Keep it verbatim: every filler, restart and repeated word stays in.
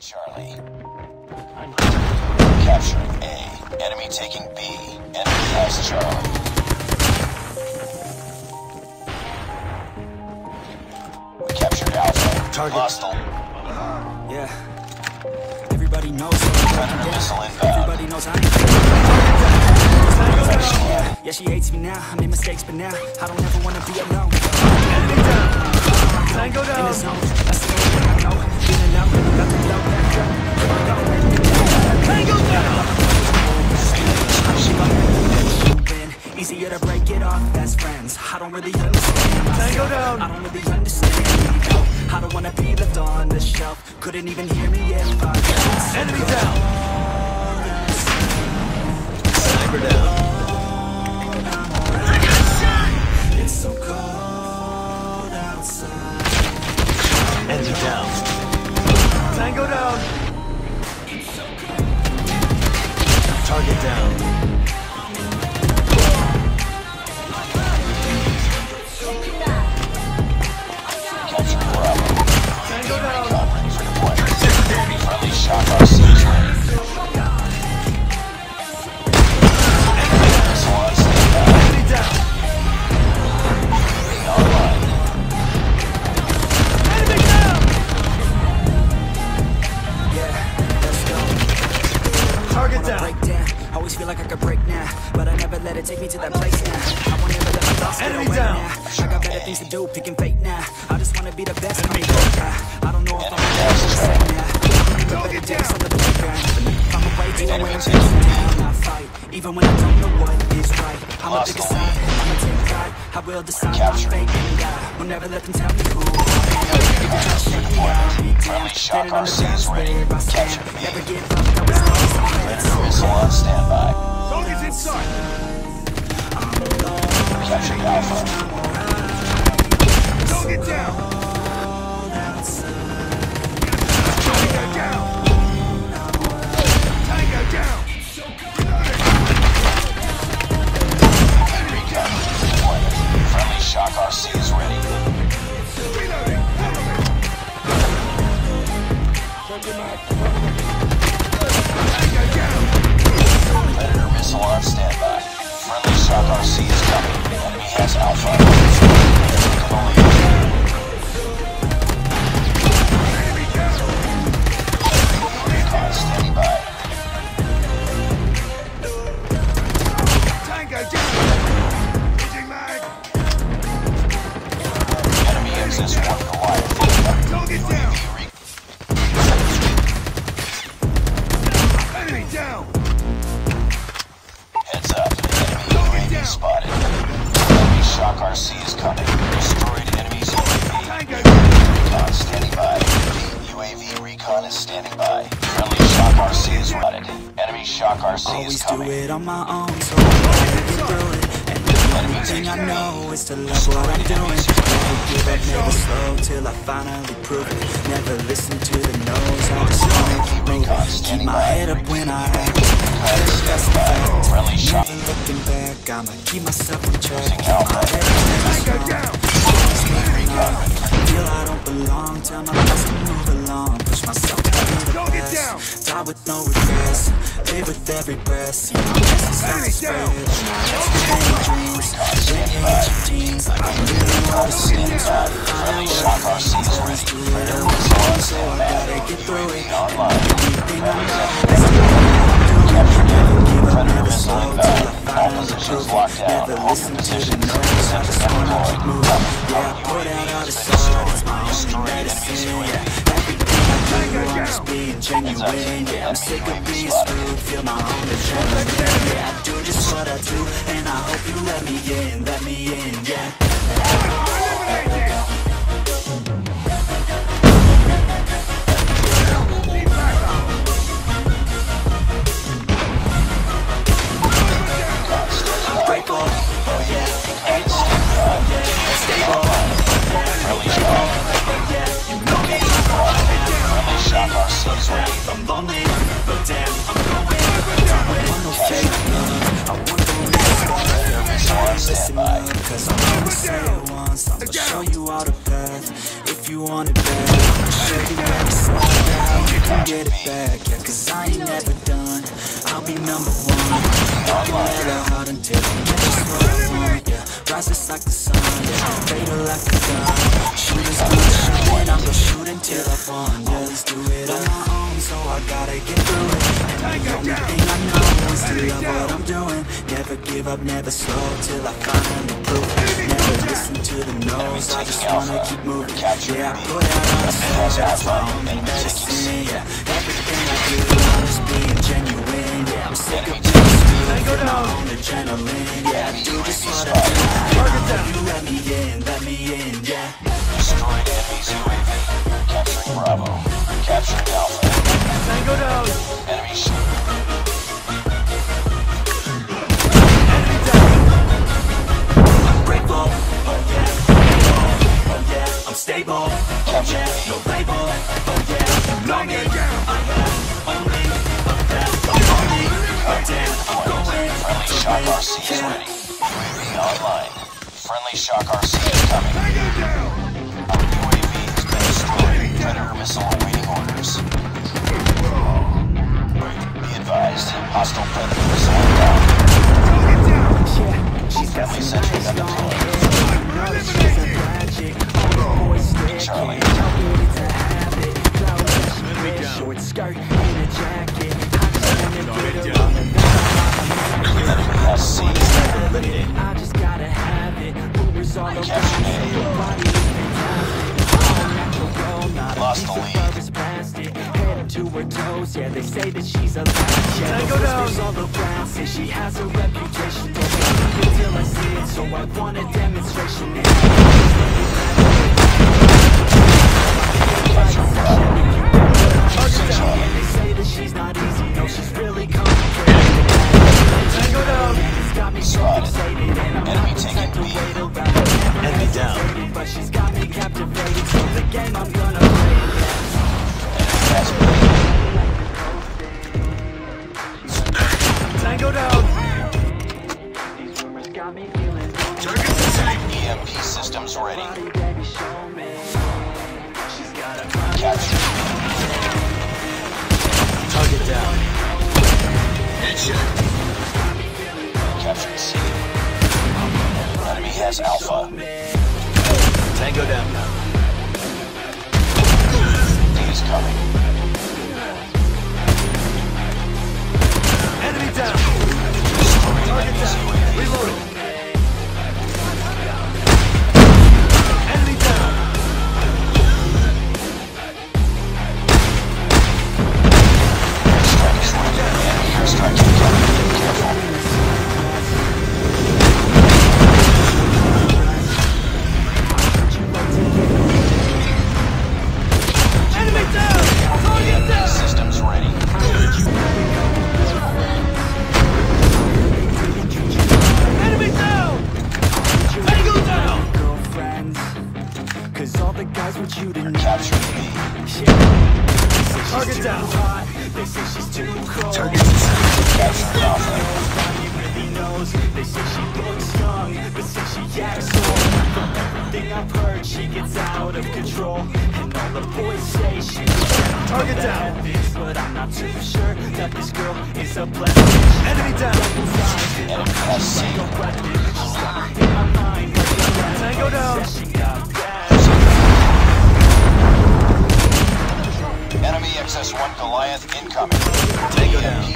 Charlie. Capturing A. Enemy taking B. Enemy has Charlie. We captured Alpha. Target. Hostile. Yeah. Everybody knows. Predator missile inbound. Everybody knows I ain't. Yeah. yeah, she hates me now. I made mistakes, but now I don't ever wanna be alone. Enemy down. Tango down. In the zone. That's the only thing I know. Feeling low. Got the blow back up. Here I go. Tango down. Easier to break it off best friends. I don't really understand myself. Tango down. I don't really understand. No, I don't wanna be left on the shelf. Couldn't even hear me if I was. Enemy down. Sniper down. It's so cold outside. Enemy down. Tango down. Target down. Shock our siege ready. Missile on standby. Enemy down. Ring online. Enemy down. Yeah, let's go. Target down. Break down. Always feel like I could break now, but I never let it take me to that place now. I won't ever let my thoughts get away now. I got better things to do, picking fate now. I just wanna be the best. I'm I don't know if I'm the same now. Better days on the playground. I'm away even when I'm facing down. I fight, even when I don't know what is right. I'm a bigger side, I'ma take pride. I will decide my fate and die. Will never let them tell me who I am. If you try to shake me out, be damned. Standing on the ground where I stand. Never give up, no it's always on. Predator missile on standby. Target's inside. Capturing Alpha. Target down. Shock R C is ready. Reloading. Predator missile on standby. Friendly Shock R C is coming. Enemy has Alpha. Recon standing by. Tango down. Hitting mag. Enemy exists one Goliath. Target down. Enemy down. Heads up. Enemy U A V spotted. Enemy Shock R C is coming. Destroyed enemy's U A V. Tango down. Recon standing by. U A V recon is standing by. Friendly Shock R C is spotted. Enemy Shock R C Always is coming. do it on my own, so I can get through it. And the only thing I know is to love what I'm doing. Never give up, never slow till I finally prove it. Never listen to the no's, I just wanna keep moving. Keep my head up when I act. That's the fact. Friendly Shock. Never looking back, I'ma keep myself on track. Losing Keep my Alpha. head up, never Tango slow. down. Feel I don't belong, tell my best to move along. Push myself to be the Don't get best. down. Die with no regrets, live with every breath. See my blessings start to spread. Many dreams, then ancient dreams. Like I really want to see it. Friendly Shock R C is ready. Predator missile on standby. Get through it. Online. Anything I know is to Captured enemy. Predator never missile slow till inbound. I All finally positions prove locked it. down. Never All listen to the positions. no's, I just wanna keep moving. Yeah, I U put A out V all has the been stars, it's destroyed. my own Destroyed enemy's medicine. U A V. Yeah, everything I do, I'm just being genuine. Yeah, I'm sick of being screwed, feel my own adrenaline. Yeah, I do just what I do, and I hope you let me in, let me in, yeah. Eliminated. Need backup. Break off, oh yeah, stable, Friendly Shock. you know me. Friendly Shock R C is ready. I'm lonely, but damn, I'm going. I want no fake love, I want the real stuff. Missile on Listen standby. up, cause I'm gonna say it once. I'ma show you all the path. If you want it bad, I'ma show you where to slide down. know you can get it back, yeah, cause I ain't never done. I'll be number one. I'll be hella hard until I get just what I want, yeah. Rises like the sun, yeah, fatal like a gun. Shooters do the shooting, I'm gonna shoot until I fall. Yeah, let's do it on my own, so I gotta get through it. And the only thing I know is to love what I'm doing. Never give up, never slow, till I finally prove it. Never listen to the no's, I just wanna keep moving. Yeah, I put out on the soul, that's my only medicine, yeah. Everything I do, I'm just being genuine, yeah. I'm sick of being stupid, with my own adrenaline, yeah. I do just what I do, you let me in, let me in, yeah. Destroyed enemy's U A V. Capturing Bravo. Capturing Alpha. Tango down. Enemy ship. Enemy down. I'm grateful, oh yeah, oh, oh yeah. I'm stable, oh yeah, no label, oh yeah. You know me, I have only a path, only a damn, I'm going. Friendly Shock R C is ready. U A V online. Friendly Shock R C is coming. Our U A V has been destroyed. Predator missile awaiting orders. Be advised, hostile Predator missile inbound. Yeah, she's got Friendly some sentry nice gun long deployed. hair. You know that she's a magic. All the boys stare, Charlie. can't help it, it's a habit. Cloud she wears short skirt and a jacket. I just wanna get her on the Enemy has C. I just gotta have it. Rumors all around say your body is fantastic. All natural gold, not a Lost piece the of lead. fur is plastic. Headed to her toes, yeah, they say that she's a latch. Yeah, Tango the down. whispers all around say she has a reputation. Don't believe it till I see it, so I want a demonstration. And and they say that she's not easy, no, she's really complicated. Tango down. It's got me so fixated, and I'm Enemy not the type to taking B. wait around. Enemy down. But she's got me captivated, so the game I'm gonna play. Enemy has B. Tango down. These rumors got me feeling Target's in sight. E M P systems ready. body, baby, show me. She's got a Capture B. Target down. Headshot. Captured C. Enemy has Alpha. Tango down. D is coming. Enemy down. Destroyed Target enemy's down. U A V. Reloading. Enemy down. Airstrike is ready. Enemy airstrike incoming. Careful. Enemy down. Target E M P down. systems ready. Enemy down. Tango down. girlfriends, cause all the guys want you to know. Capture B. Target down. Hot, they say she's too cold. Target's in sight. Capture Alpha. Nobody really knows. They say she looks young, but say she acts old. From everything I've heard, she gets out of control. And all the boys say she's a Target down. bitch, but I'm not too sure that this girl is a blessing. Enemy down. Enemy has C. Tango down. Enemy X S one Goliath incoming. Tango down. E M P